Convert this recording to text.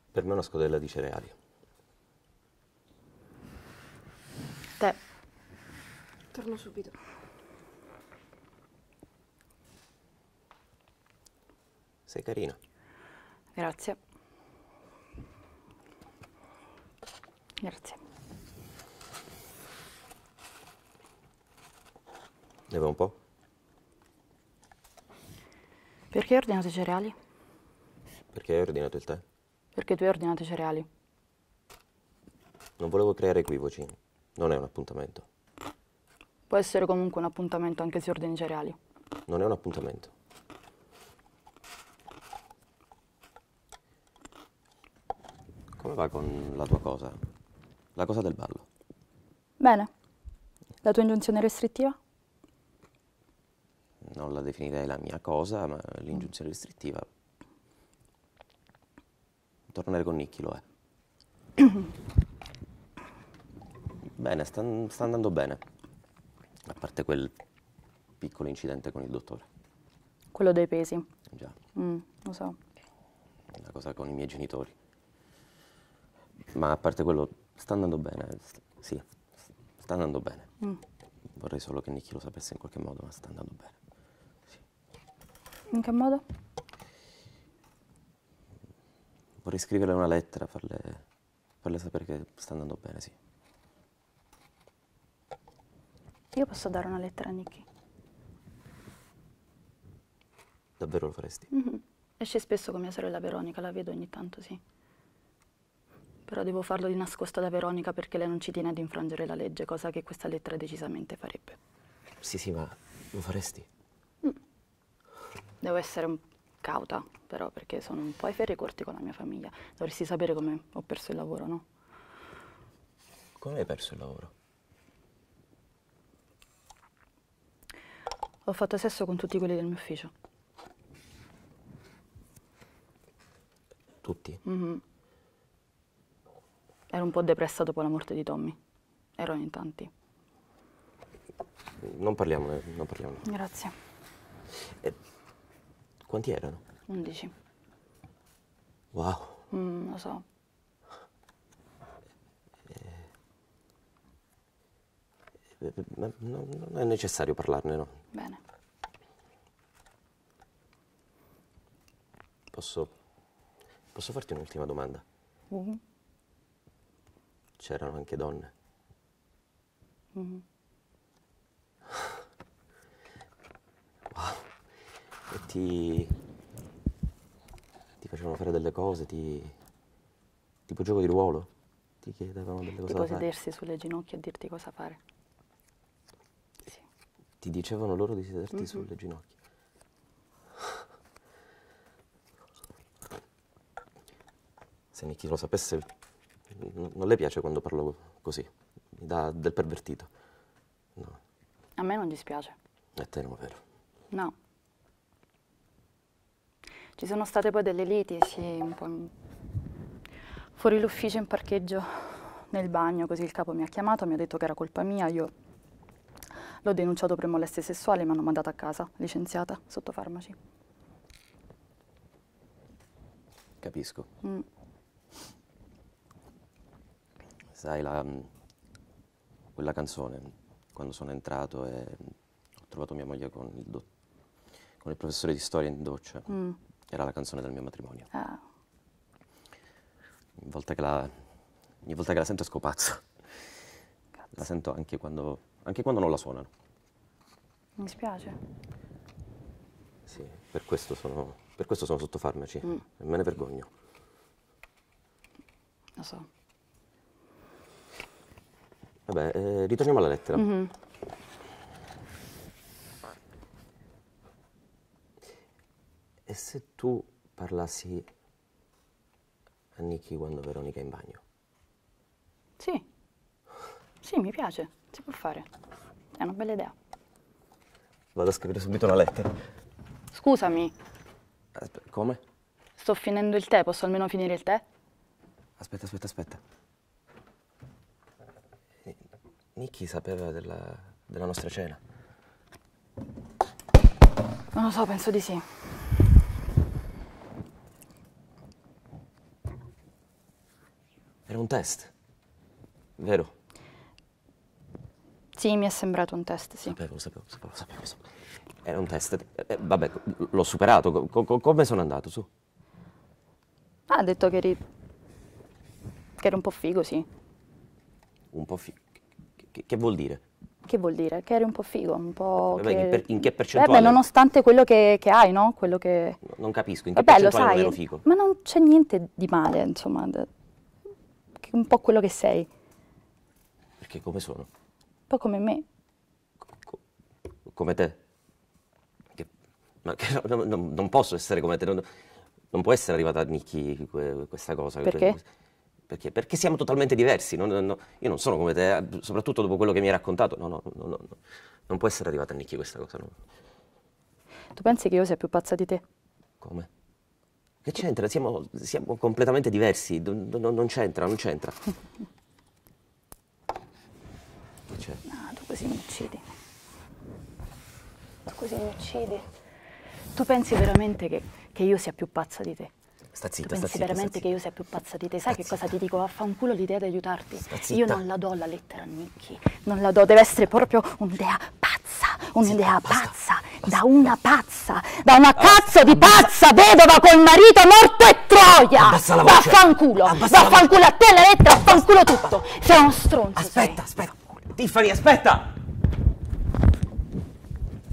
Per me una scodella di cereali. Te. Torno subito. Sei carina. Grazie. Grazie. Ne vuoi un po'? Perché hai ordinato i cereali? Perché hai ordinato il tè? Perché tu hai ordinato i cereali. Non volevo creare equivoci. Non è un appuntamento. Può essere comunque un appuntamento anche se ordini i cereali. Non è un appuntamento. Come va con la tua cosa? La cosa del ballo? Bene. La tua ingiunzione restrittiva? Non la definirei la mia cosa, ma l'ingiunzione restrittiva. Tornare con Nicky lo è. Bene, sta andando bene. A parte quel piccolo incidente con il dottore. Quello dei pesi. Già, Lo so. una cosa con i miei genitori. Ma a parte quello, sta andando bene. Sì, sta andando bene. Vorrei solo che Nicky lo sapesse in qualche modo, ma sta andando bene. Sì. In che modo? Vorrei scriverle una lettera, farle sapere che sta andando bene, sì. Io posso dare una lettera a Nicky. Davvero lo faresti? Esce spesso con mia sorella Veronica, la vedo ogni tanto, sì. Però devo farlo di nascosto da Veronica perché lei non ci tiene ad infrangere la legge, cosa che questa lettera decisamente farebbe. Sì, ma lo faresti? Devo essere cauta, però, perché sono un po' ai ferri corti con la mia famiglia. Dovresti sapere come ho perso il lavoro, no? Come hai perso il lavoro? Ho fatto sesso con tutti quelli del mio ufficio. Tutti? Ero un po' depressa dopo la morte di Tommy. Erano in tanti. Non parliamone, non parliamone. Grazie. Quanti erano? 11. Wow. Lo so. Ma non è necessario parlarne, no? Bene. Posso farti un'ultima domanda? C'erano anche donne? Wow. E ti facevano fare delle cose, tipo gioco di ruolo? Ti chiedevano delle cose Tipo da fare? sedersi sulle ginocchia e dirti cosa fare. Sì. Ti dicevano loro di sederti sulle ginocchia? Se Nicky lo sapesse, non le piace quando parlo così. Mi dà del pervertito. No, A me non dispiace. a te non è vero. No. Ci sono state poi delle liti, sì, un po' fuori l'ufficio in parcheggio, nel bagno, così il capo mi ha chiamato, mi ha detto che era colpa mia, io l'ho denunciato per molestie sessuali e mi hanno mandata a casa, licenziata, sotto farmaci. Capisco. Sai, quella canzone, quando sono entrato e ho trovato mia moglie con il professore di storia in doccia, era la canzone del mio matrimonio. Ah, Ogni volta che la sento esco pazzo. La sento anche quando non la suonano. mi spiace. Sì, per questo sono sotto farmaci e me ne vergogno. Lo so. Vabbè, ritorniamo alla lettera. E se tu parlassi a Nicky quando Veronica è in bagno? Sì. Sì, mi piace, si può fare. È una bella idea. Vado a scrivere subito una lettera. Scusami, Come? sto finendo il tè, posso almeno finire il tè? Aspetta. Nicky sapeva della nostra cena. Non lo so, penso di sì. Era un test, vero? Sì, mi è sembrato un test, sì. Sapevo. Era un test. Vabbè, l'ho superato. Come sono andato, su? Ha detto che eri un po' figo, sì. Un po' che vuol dire? Che vuol dire? Che eri un po' figo, un po'... Vabbè, in che percentuale? Beh, nonostante quello che hai, no? Quello che... Non capisco, in che Vabbè, lo percentuale sai, non ero figo? ma non c'è niente di male, insomma, un po' quello che sei, un Perché come sono? po' come me. Come te? Non posso essere come te, non può essere arrivata a nicchi questa cosa. Perché? Perché siamo totalmente diversi. Io non sono come te, soprattutto dopo quello che mi hai raccontato. No, non può essere arrivata a nicchi questa cosa. No. Tu pensi che io sia più pazza di te? Come? Che c'entra? Siamo completamente diversi. Non c'entra. Che c'è? No, tu così mi uccidi. Tu pensi veramente che io sia più pazza di te? Sta zitta, Tu pensi veramente che io sia più pazza di te? Sai che cosa ti dico? Vaffanculo l'idea di aiutarti. Io non la do la lettera a Nicky. Non la do, deve essere proprio un'idea pazza. Basta. Da una cazzo di pazza vedova col marito morto e troia! Abbassa la voce! Vaffanculo a te la lettera, vaffanculo tutto! Sei uno stronzo. Aspetta! Tiffany, aspetta!